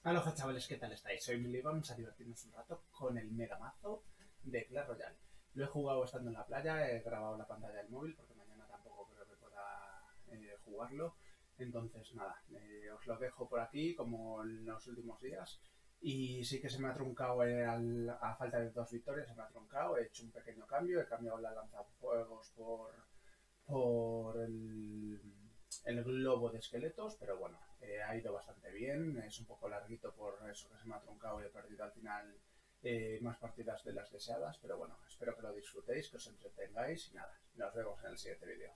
Aloha chavales, ¿qué tal estáis? Soy Mili, vamos a divertirnos un rato con el mega mazo de Clash Royale. Lo he jugado estando en la playa, he grabado la pantalla del móvil porque mañana tampoco creo que pueda jugarlo. Entonces nada, os lo dejo por aquí como en los últimos días. Y sí que se me ha truncado, a falta de 2 victorias, se me ha truncado. He hecho un pequeño cambio, he cambiado la lanzafuegos por el globo de esqueletos, pero bueno, ha ido bastante bien. Es un poco larguito por eso que se me ha truncado y he perdido al final más partidas de las deseadas, pero bueno, espero que lo disfrutéis, que os entretengáis y nada, nos vemos en el siguiente vídeo.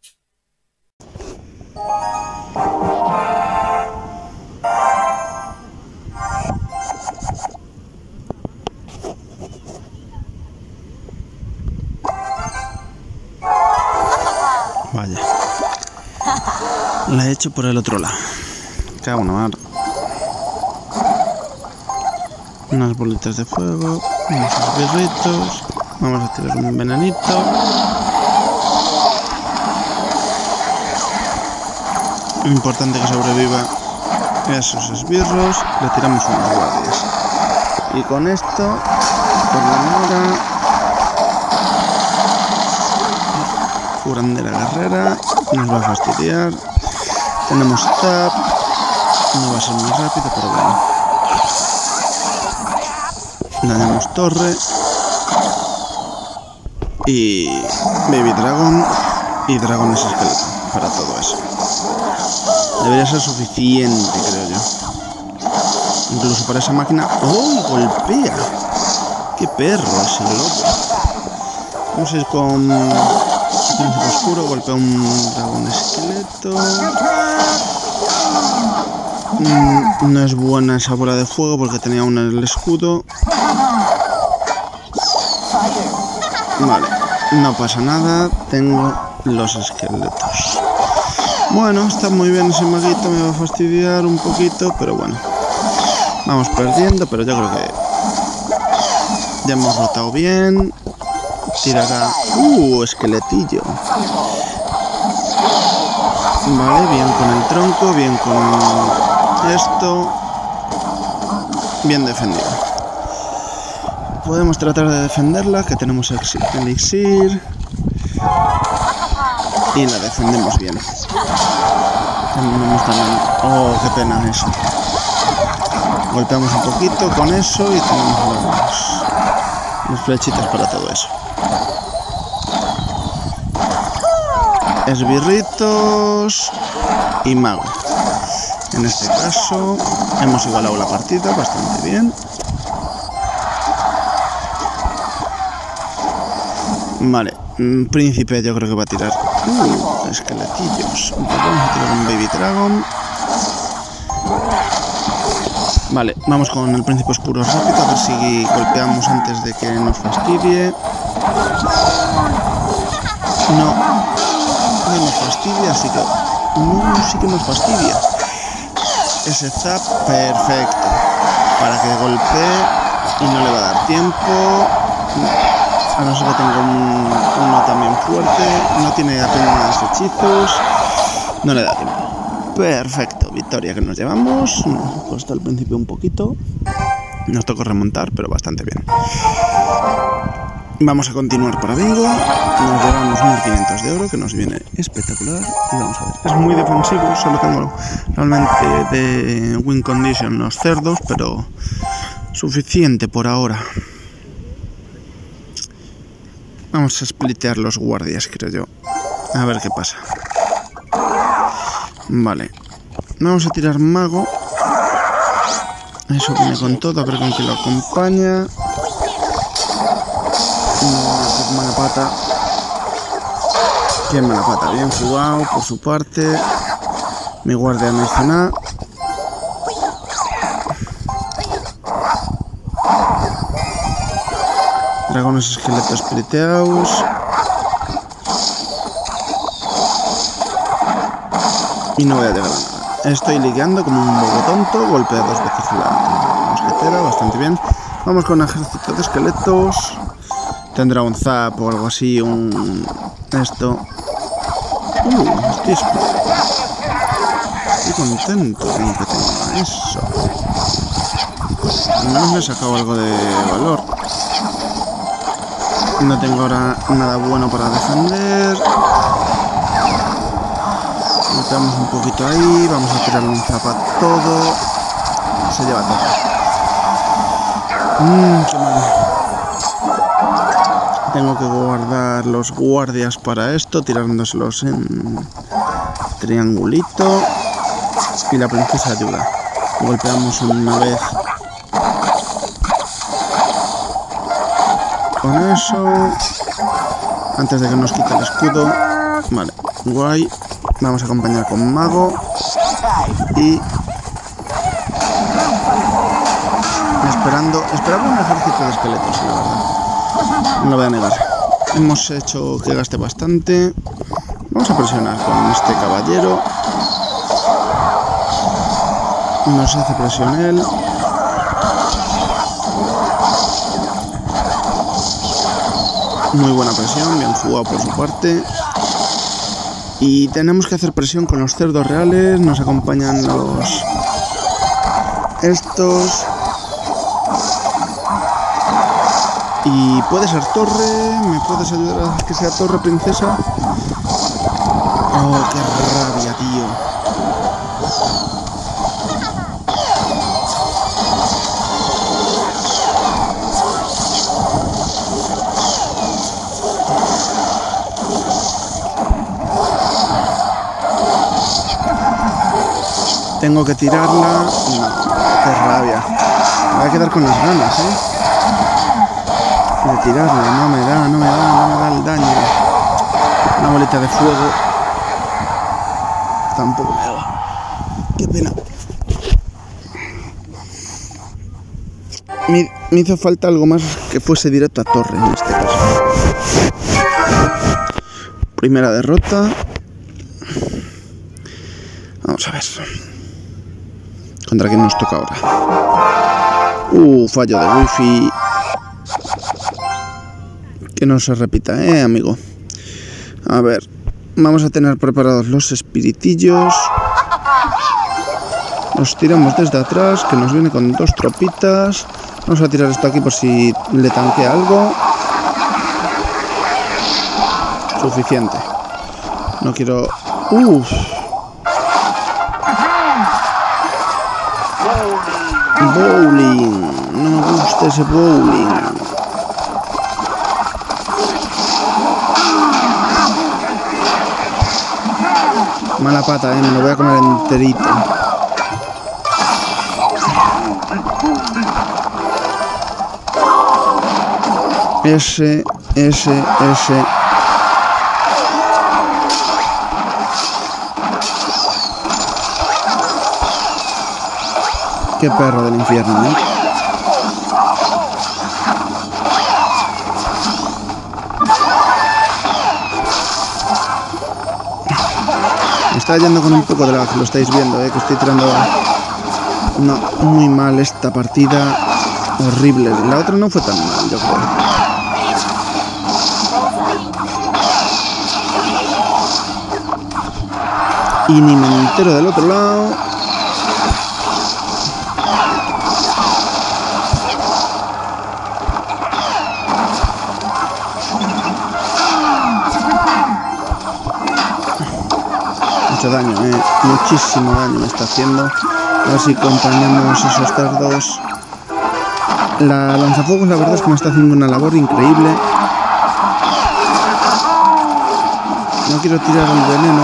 Vaya, la he hecho por el otro lado. Cago en la mar. Unas bolitas de fuego, unos esbirritos. Vamos a tirar un venenito. Importante que sobreviva esos esbirros. Le tiramos unos guardias. Y con esto, por la mora, curandera guerrera, nos va a fastidiar. Tenemos tap, no va a ser muy rápido, pero bueno. Dañamos torre y Baby Dragon y Dragones esqueleto para todo eso. Debería ser suficiente, creo yo. Incluso para esa máquina. ¡Oh! ¡Golpea! ¡Qué perro es el lobo! Vamos a ir con Príncipe Oscuro, golpea un dragón esqueleto. No es buena esa bola de fuego porque tenía una en el escudo. Vale, no pasa nada, tengo los esqueletos. Bueno, está muy bien ese maguito, me va a fastidiar un poquito, pero bueno. Vamos perdiendo, pero yo creo que ya hemos rotado bien. Tirará... esqueletillo. Vale, bien con el tronco, bien con esto. Bien defendido. Podemos tratar de defenderla, que tenemos elixir. Y la defendemos bien. Tenemos también... Oh, qué pena eso. Golpeamos un poquito con eso y tenemos las flechitas para todo eso. Esbirritos y mago. En este caso hemos igualado la partida bastante bien. Vale, príncipe yo creo que va a tirar esqueletillos. Vamos a tirar un Baby Dragon. Vale, vamos con el príncipe oscuro rápido, a ver si golpeamos antes de que nos fastidie. No nos fastidia, así que... No, sí que nos fastidia. Ese zap, perfecto. Para que golpee y no le va a dar tiempo. A no ser que tenga uno también fuerte. No tiene apenas hechizos. No le da tiempo. Perfecto, victoria que nos llevamos. Nos costó al principio un poquito. Nos tocó remontar, pero bastante bien. Vamos a continuar para bingo. Nos llevamos 1500 de oro, que nos viene espectacular. Y vamos a ver. Es muy defensivo, solo tengo realmente de win condition los cerdos, pero suficiente por ahora. Vamos a splitear los guardias, creo yo. A ver qué pasa. Vale. Vamos a tirar mago. Eso viene con todo, a ver con qué lo acompaña. No, mala pata. Qué mala pata. Bien jugado por su parte. Mi guardia no hizo nada. Dragones esqueletos spliteados. Y no voy a llegar a nada. Estoy ligueando como un bobo tonto. Golpea 2 veces la mosquetera. Bastante bien. Vamos con un ejército de esqueletos. Tendrá un zap o algo así. Esto. Estoy contento con lo que tengo. Eso. Al menos me he sacado algo de valor. No tengo ahora nada bueno para defender. Metamos un poquito ahí. Vamos a tirarle un zap a todo. Se lleva todo. Qué mal. Tengo que guardar los guardias para esto, tirándoselos en triangulito. Y la princesa ayuda. Golpeamos una vez con eso. Antes de que nos quite el escudo. Vale, guay. Vamos a acompañar con mago. Y esperaba un ejército de esqueletos, la verdad. No lo voy a negar. Hemos hecho que gaste bastante. Vamos a presionar con este caballero. Nos hace presión él. Muy buena presión, bien jugado por su parte. Y tenemos que hacer presión con los cerdos reales. Nos acompañan los... estos. Y puede ser torre. ¿Me puedes ayudar a que sea torre, princesa? Oh, qué rabia, tío. Tengo que tirarla. No, qué rabia. Me voy a quedar con las ganas, de tirarla. No me da el daño. Una bolita de fuego. Tampoco me da. Qué pena. Me hizo falta algo más que fuese directo a torre en este caso. Primera derrota. Vamos a ver. ¿Contra quién nos toca ahora? Fallo de wifi. Que no se repita, amigo. A ver. Vamos a tener preparados los espiritillos. Los tiramos desde atrás, que nos viene con 2 tropitas. Vamos a tirar esto aquí por si le tanquea algo. Suficiente. No quiero... Bowling. No me gusta ese bowling. Mala pata, me lo voy a comer enterito. Ese. Qué perro del infierno, Me está yendo con un poco de lag, lo estáis viendo, que estoy tirando... No, muy mal esta partida. Horrible. La otra no fue tan mal, yo creo. Y ni me entero del otro lado. Mucho daño, muchísimo daño me está haciendo. A ver si acompañamos esos cerdos. La lanzafuegos, la verdad es que me está haciendo una labor increíble. No quiero tirar el veneno.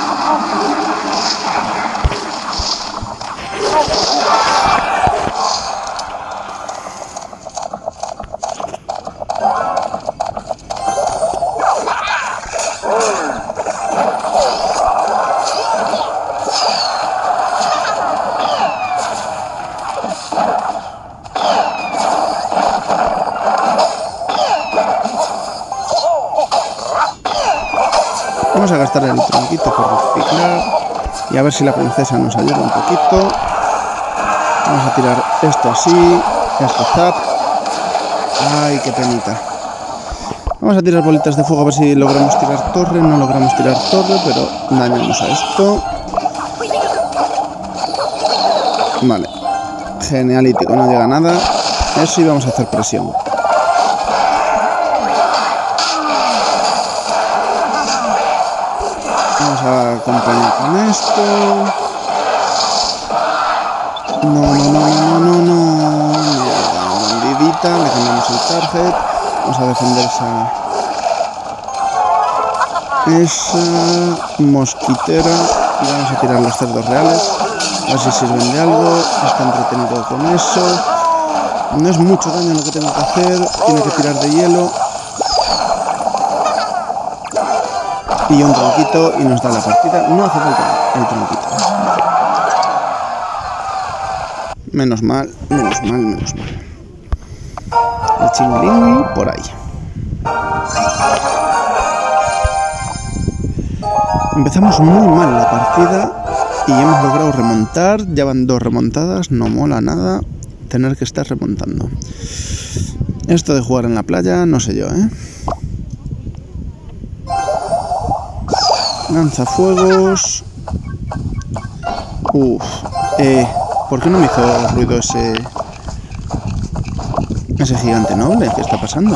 Vamos a gastar el tronquito por reciclar y a ver si la princesa nos ayuda un poquito. Vamos a tirar esto así, esto zap. Ay, qué penita. Vamos a tirar bolitas de fuego a ver si logramos tirar torre. No logramos tirar torre, pero dañamos a esto. Vale. Genialítico, no llega nada. Eso y vamos a hacer presión. Vamos a acompañar con esto. No. Mierda, bandidita. Le cambiamos el target. Vamos a defender esa mosquitera. Y vamos a tirar los cerdos reales. A ver si sirven de algo. Está entretenido con eso. No es mucho daño lo que tengo que hacer. Tiene que tirar de hielo. Y un tronquito y nos da la partida. No hace falta el tronquito. Menos mal. El chinglingui por ahí. Empezamos muy mal la partida y hemos logrado remontar. Ya van 2 remontadas. No mola nada tener que estar remontando. Esto de jugar en la playa, no sé yo, Lanzafuegos. ¿Por qué no me hizo ruido ese gigante noble? ¿Qué está pasando?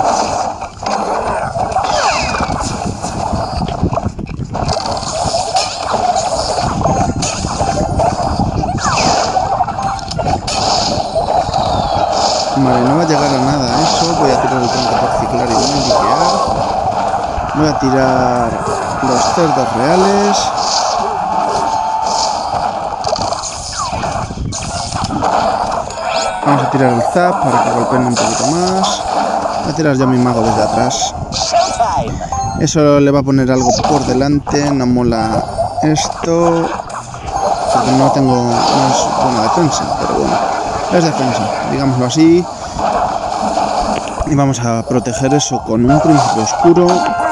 Vale, no va a llegar a nada eso. Voy a tirar el tronco particular y voy a liquear. Voy a tirar los cerdos reales. Vamos a tirar el zap para que golpeen un poquito más. Voy a tirar yo mi mago desde atrás. Eso le va a poner algo por delante. No mola esto. Porque no es buena defensa, pero bueno. Es defensa, digámoslo así. Y vamos a proteger eso con un príncipe oscuro.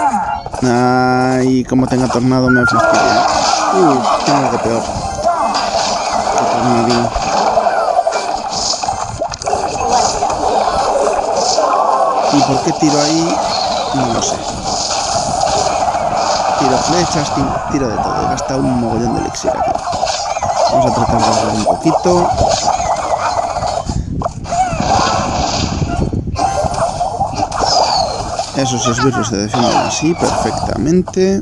Ay, como tenga tornado me fastidia. Tengo algo peor. Que tornadín. ¿Y por qué tiro ahí? No lo sé. Tiro flechas, tiro de todo. He gastado un mogollón de elixir aquí. Vamos a tratar de ahorrar un poquito. Esos esbirros se defienden así perfectamente.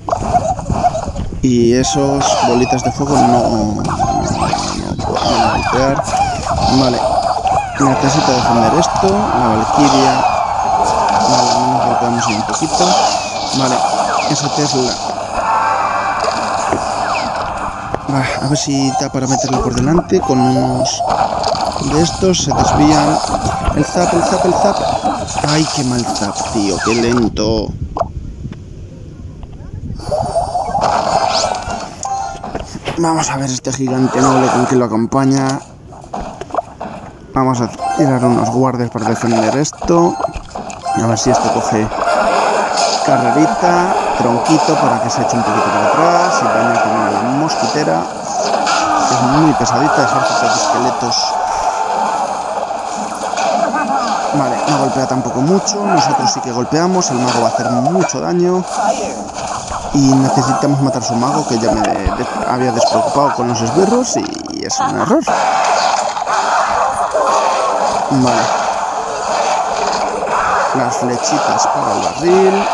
Y esos bolitas de fuego no pueden golpear. Vale, necesito defender esto. La valquiria. Vale, nos golpeamos ahí un poquito. Vale, esa Tesla. A ver si da para meterlo por delante. Con unos de estos se desvían. El zap. Ay, qué mal zap, tío, qué lento. Vamos a ver este gigante noble con que lo acompaña. Vamos a tirar unos guardias para defender esto. A ver si esto coge carrerita, tronquito para que se eche un poquito para atrás y daña también a la mosquitera, que es muy pesadita, ejército de esqueletos. Vale, no golpea tampoco mucho, nosotros sí que golpeamos, el mago va a hacer mucho daño y necesitamos matar a su mago, que ya me había despreocupado con los esbirros y es un error. Vale, las flechitas para el barril.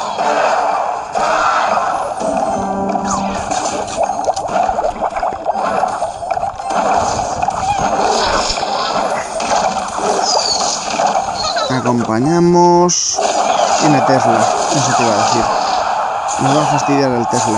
Acompañamos. Tiene Tesla, eso te iba a decir. Nos va a fastidiar el Tesla.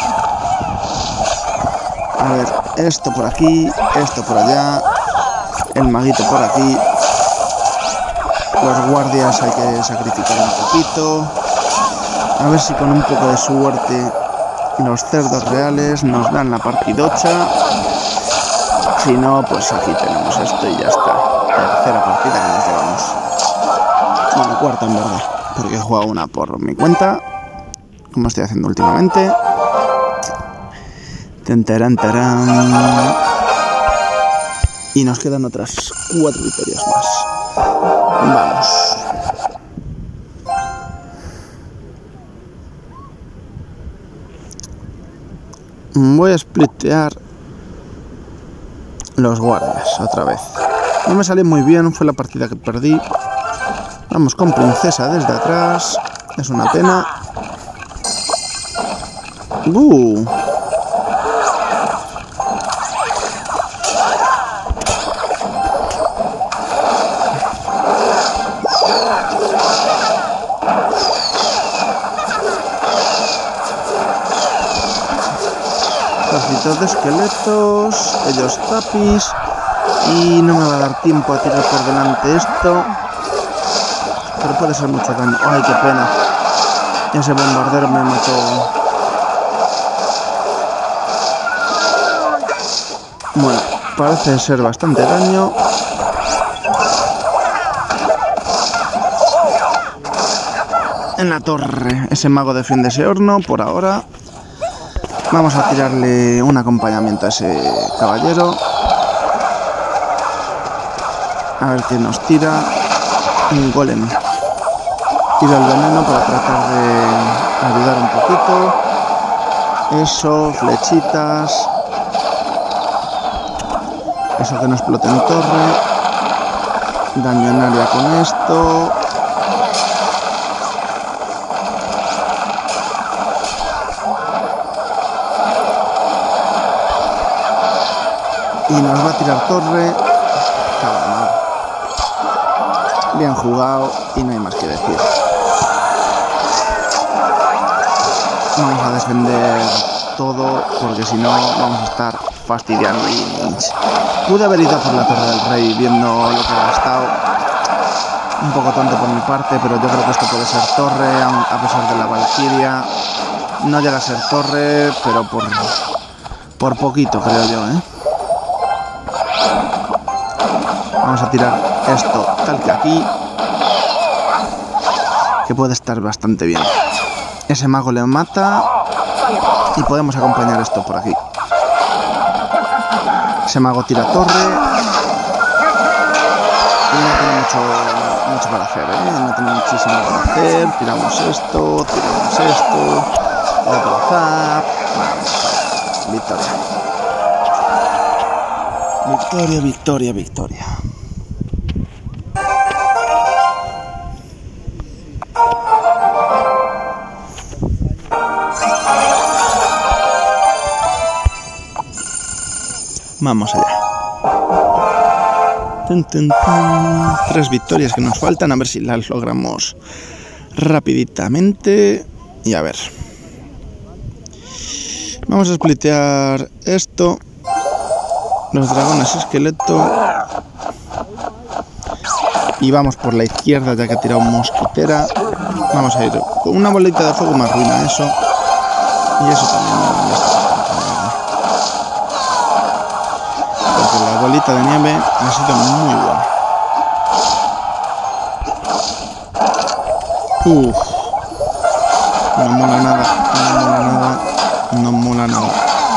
A ver, esto por aquí, esto por allá, el maguito por aquí. Los guardias hay que sacrificar un poquito. A ver si con un poco de suerte los cerdos reales nos dan la partidocha. Si no, pues aquí tenemos esto y ya está. Tercera partida que nos llevamos. Bueno, cuarta en verdad, porque he jugado una por mi cuenta, como estoy haciendo últimamente. Tarán. Y nos quedan otras 4 victorias más. Vamos. Voy a splitear los guardias, otra vez. No me salió muy bien, fue la partida que perdí. Vamos con princesa desde atrás. Es una pena. Ejércitos de esqueletos, ellos zapis, y no me va a dar tiempo a tirar por delante esto, pero puede ser mucho daño. Ay, qué pena, ese bombardero me mató. Bueno, parece ser bastante daño. En la torre, ese mago defiende ese horno por ahora. Vamos a tirarle un acompañamiento a ese caballero. A ver qué nos tira. Un golem. Tira el veneno para tratar de ayudar un poquito. Eso, flechitas. Eso que no explote en torre. Daño en área con esto. Y nos va a tirar torre. Bien jugado y no hay más que decir. Vamos a defender todo porque si no vamos a estar fastidiando. Pude haber ido por la torre del rey viendo lo que ha gastado. Un poco tonto por mi parte, pero yo creo que esto puede ser torre a pesar de la valquiria. No llega a ser torre, pero por poquito creo yo, ¿eh? Vamos a tirar esto tal que aquí, que puede estar bastante bien. Ese mago le mata y podemos acompañar esto por aquí. Ese mago tira torre y no tiene mucho para hacer, ¿eh? No tiene muchísimo para hacer. Tiramos esto, otro zap. Vamos, victoria. Victoria, victoria, victoria. Vamos allá. 3 victorias que nos faltan, a ver si las logramos rapiditamente. Y a ver. Vamos a splitear esto. Los dragones esqueleto. Y vamos por la izquierda ya que ha tirado mosquitera. Vamos a ir con una bolita de fuego, más ruina eso. Y eso también me molesta. Porque la bolita de nieve ha sido muy buena. No mola nada. No mola nada.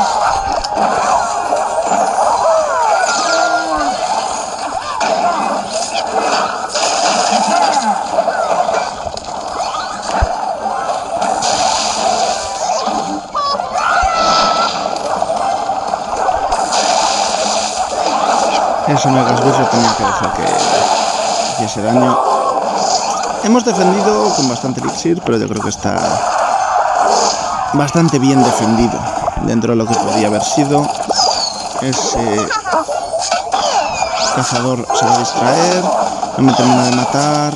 Eso mega esbirro tenía que dejar que hiciese daño. Hemos defendido con bastante elixir, pero yo creo que está bastante bien defendido dentro de lo que podía haber sido. Ese cazador se va a distraer, no me termina de matar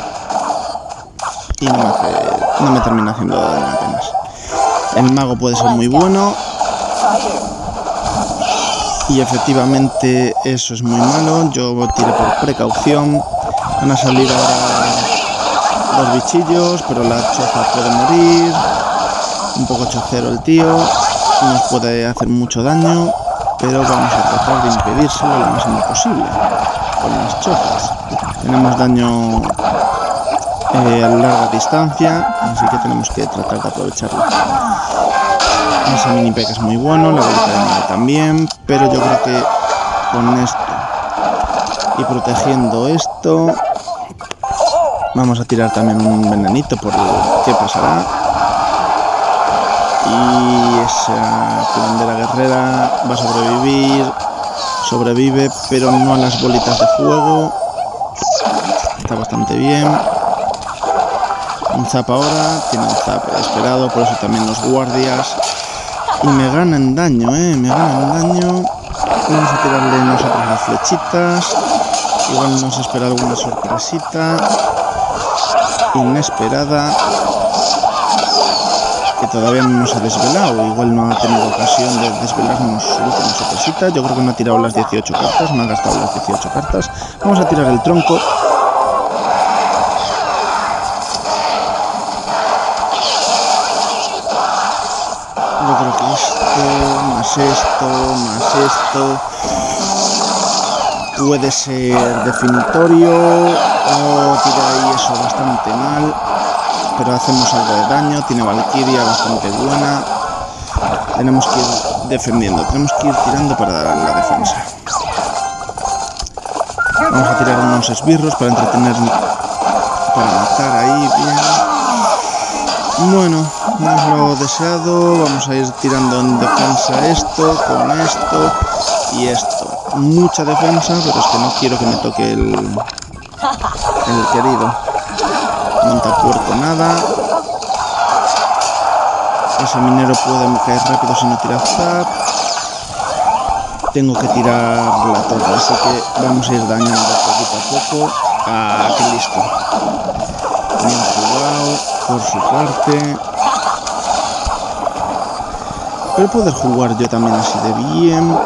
y no me termina haciendo daño apenas. El mago puede ser muy bueno. Y efectivamente eso es muy malo. Yo tiré por precaución. Van a salir ahora los bichillos, pero la choza puede morir. Un poco chocero el tío. Nos puede hacer mucho daño, pero vamos a tratar de impedírselo lo máximo posible con las chozas. Tenemos daño a larga distancia, así que tenemos que tratar de aprovecharlo. Ese mini peck es muy bueno, la bolita de nieve también, pero yo creo que con esto y protegiendo esto vamos a tirar también un venenito por qué pasará. Y esa curandera guerrera va a sobrevivir Sobrevive, pero no a las bolitas de fuego. Está bastante bien. Un zap ahora. Tiene un zap esperado, por eso también los guardias. Y me gana en daño, me gana en daño. Vamos a tirarle nosotros las flechitas. Igual nos espera alguna sorpresita inesperada que todavía no nos ha desvelado. Igual no ha tenido ocasión de desvelarnos su última sorpresita. Yo creo que me ha tirado las 18 cartas. Me ha gastado las 18 cartas. Vamos a tirar el tronco. Yo creo que esto puede ser definitorio. Tira ahí eso bastante mal, pero hacemos algo de daño. Tiene Valkyria bastante buena. Tenemos que ir defendiendo, tenemos que ir tirando para dar la defensa. Vamos a tirar unos esbirros para entretener, para matar ahí bien. Bueno, no es lo deseado. Vamos a ir tirando en defensa esto, con esto y esto. Mucha defensa, pero es que no quiero que me toque el querido. Montapuerco nada. Ese minero puede caer rápido si no tira zap. Tengo que tirar la torre, así que vamos a ir dañando poquito a poco. ¡Ah, qué listo! Bien jugado por su parte. Pero poder jugar yo también así de bien.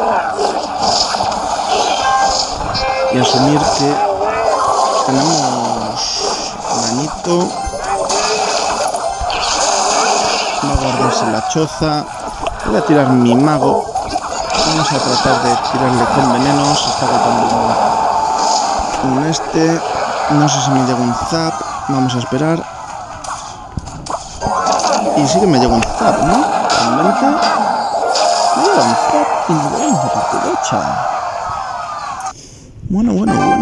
Y asumir que tenemos dañito. Va a guardarse la choza. Voy a tirar mi mago. Vamos a tratar de tirarle con venenos. Está golpeando un este. No sé si me llega un zap. Vamos a esperar. Y sí que me llega un zap, ¿no? En 20. Me llega un zap y me voy a partidacha. Bueno.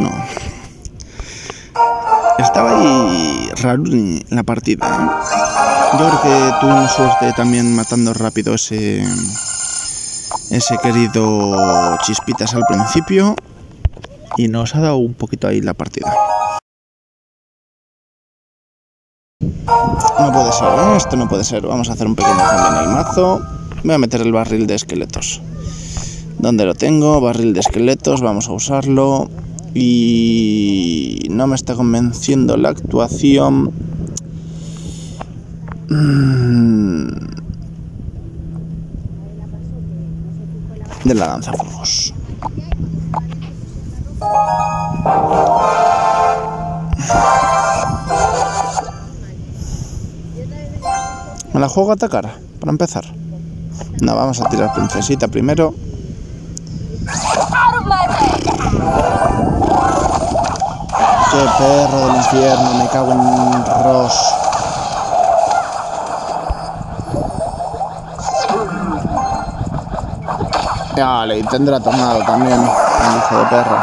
Estaba ahí raro en la partida, Yo creo que tuvimos suerte también matando rápido ese querido Chispitas al principio. Y nos ha dado un poquito ahí la partida. No puede ser, esto no puede ser. Vamos a hacer un pequeño cambio en el mazo. Voy a meter el barril de esqueletos. ¿Dónde lo tengo? Barril de esqueletos, vamos a usarlo. Y no me está convenciendo la actuación. De la lanzafuegos. ¿Me la juego a atacar? Para empezar. No, vamos a tirar princesita primero. ¡Qué perro del infierno! Me cago en Ross. Vale, y tendrá tornado también, el hijo de perro.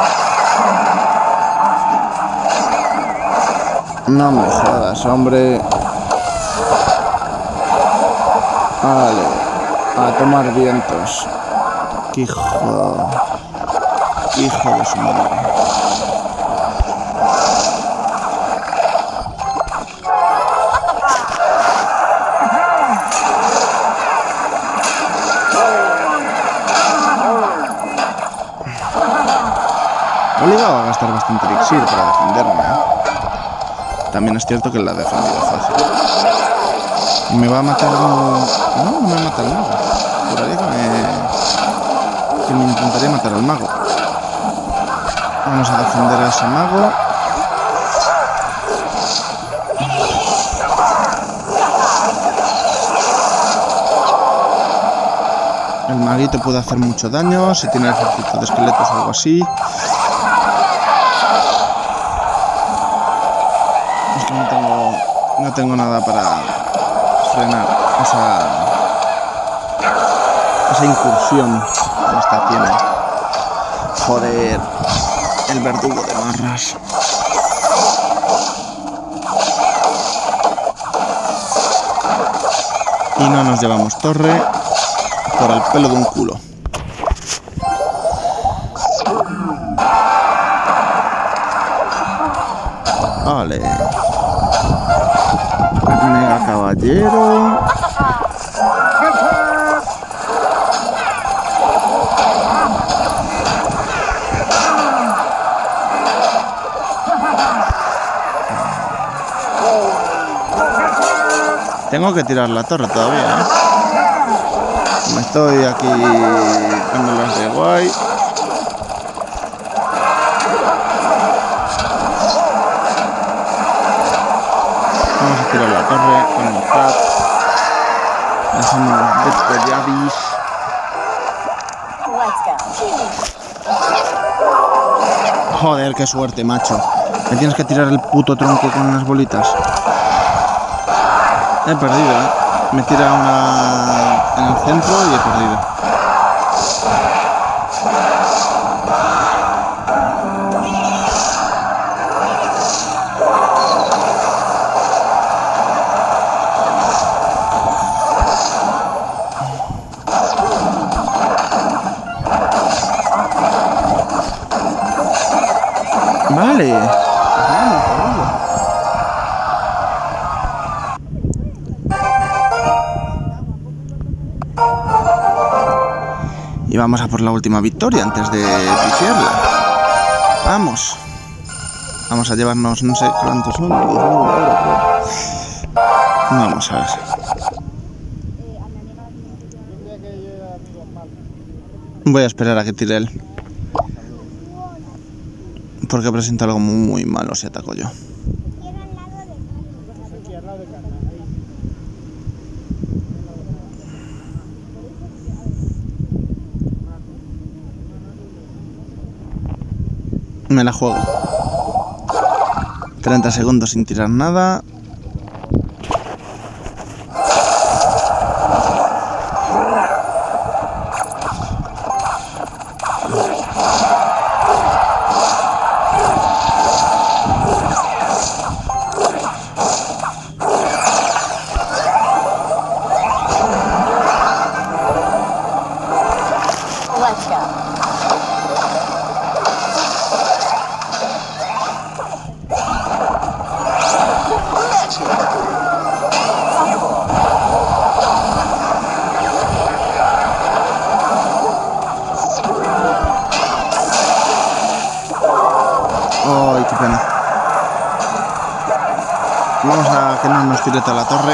No me jodas, hombre. Vale, a tomar vientos. Qué hijo de su madre. Me he obligado a gastar bastante elixir para defenderme, También es cierto que la he defendido fácil. Y me va a matar no me mata el mago. Juraría que me intentaría matar al mago. Vamos a defender a ese mago. El maguito puede hacer mucho daño si tiene ejército de esqueletos o algo así. Es que no tengo nada para frenar esa incursión que esta tiene. Joder, el verdugo de marras. Y no nos llevamos torre por el pelo de un culo. Vale. Mega caballero. Tengo que tirar la torre todavía, ¿eh? Me estoy aquí dando las de guay. Vamos a tirar la torre con el zap. Hacemos los despediadis. Joder, qué suerte, macho. Me tienes que tirar el puto tronco con las bolitas. He perdido, ¿eh? Me tira una en el centro y he perdido. Vale. Y vamos a por la última victoria antes de pifiarla. Vamos. Vamos a llevarnos no sé cuántos son. Vamos a ver. Voy a esperar a que tire él. Porque presenta algo muy malo si ataco yo. Me la juego. 30 segundos sin tirar nada. ¡Ay, qué pena! Vamos a que no nos tire toda la torre.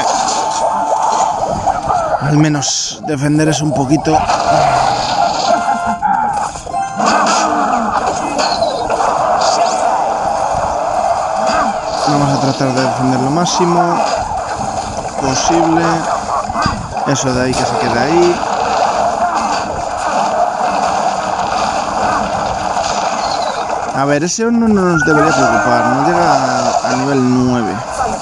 Al menos defender eso un poquito. Vamos a tratar de defender lo máximo posible. Eso de ahí que se quede ahí. A ver, ese horno no nos debería preocupar, no llega a nivel 9.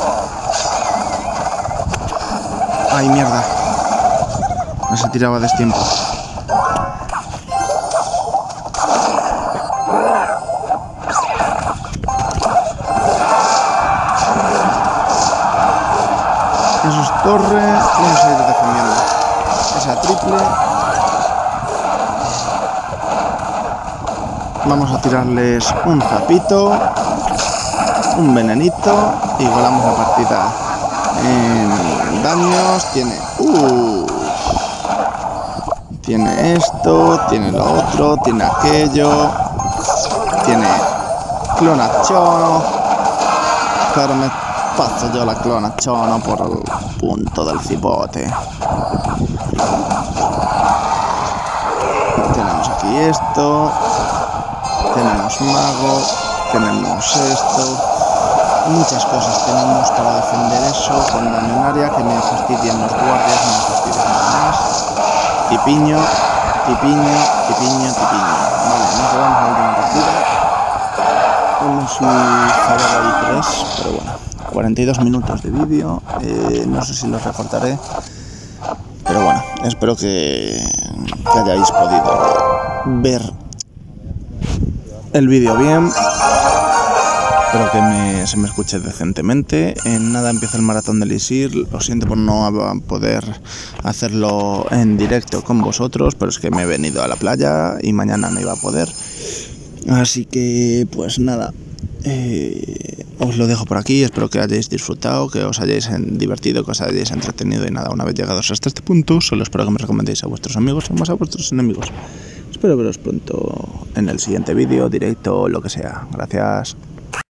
Ay, mierda. No se tiraba a destiempo. Eso es torre, vamos a ir defendiendo. Esa triple. Vamos a tirarles un zapito, un venenito y volamos la partida. En daños tiene esto, tiene lo otro, tiene aquello, tiene clonachono, pero me paso yo la clonachono por el punto del cipote. Tenemos aquí esto. Tenemos mago, tenemos esto, muchas cosas tenemos para defender eso con daño en área, que me fastidien los guardias, me fastidien más. Tipiño. Vale, nos llevamos a la última partida. Hemos fallado ahí 3, pero bueno, 42 minutos de vídeo, no sé si los recortaré, pero bueno, espero que hayáis podido ver el vídeo bien. Espero que se me escuche decentemente. En nada empieza el maratón del Isir. Lo siento por no poder hacerlo en directo con vosotros, pero es que me he venido a la playa y mañana no iba a poder. Así que pues nada, os lo dejo por aquí, espero que hayáis disfrutado, que os hayáis divertido, que os hayáis entretenido y nada, una vez llegados hasta este punto, solo espero que me recomendéis a vuestros amigos o más a vuestros enemigos. Espero veros pronto en el siguiente vídeo, directo, lo que sea. Gracias.